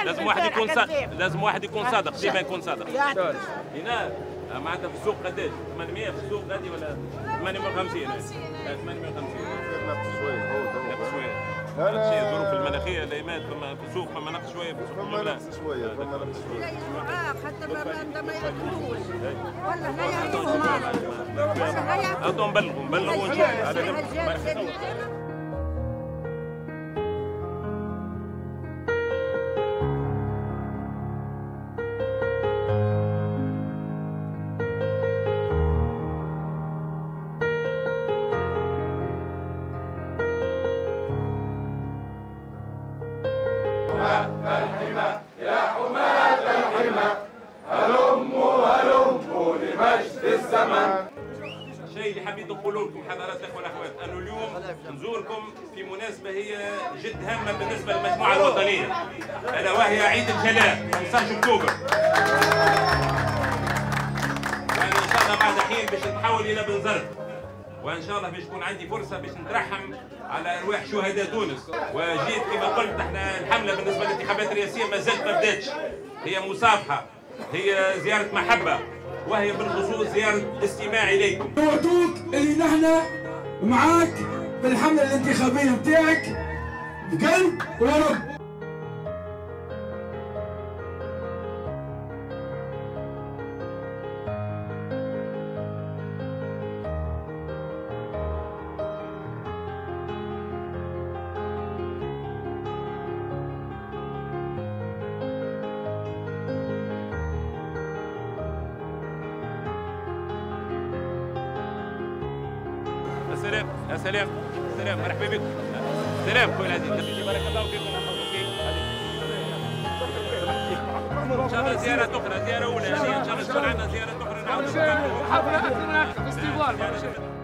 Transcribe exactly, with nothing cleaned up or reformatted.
لازم واحد يكون صادق، لازم واحد يكون صادق، ديما يكون صادق. هنا معناتها في السوق قداش؟ ثمانمية في السوق غادي ولا ثمانمية وخمسين؟ ثمانمية وخمسين نقص شويه نقص شويه. لا شيء الظروف المناخيه الايامات فما في السوق فما نقص شويه في السوق. فما نقص شويه فما نقص شويه. لا يسمعوها حتى ما ياكلوش ولا لا يعطوهم ولا لا يعطوهم. نبلغوا نبلغوا ونشوفوا. الحمى يا حماة الحمى هلموا هلموا لمجد الزمن. الشيء اللي حبيت نقوله لكم حضرات الاخوه والاخوات انه اليوم نزوركم في مناسبه هي جد هامه بالنسبه للمجموعه الوطنيه الا وهي عيد الجلاء خمسة عشر اكتوبر. وانا ان شاء الله بعد حين باش نتحول الى بنزرت، وان شاء الله باش تكون عندي فرصه باش نترحم على ارواح شهداء تونس. وجيت كما قلت احنا الحمله بالنسبه للانتخابات الرئاسيه ما زالت ما بداتش، هي مصافحه، هي زياره محبه، وهي بالخصوص زياره استماع اليكم. نوعدوك اللي نحن معاك في الحمله الانتخابيه نتاعك بقلب ورب. السلام يا سلام سلام مرحبا بكم. سلام خويا العزيز بارك الله فيكم. ان شاء الله زياره اخرى زياره اولى ان شاء الله تكون عندنا زياره اخرى نعاودوا.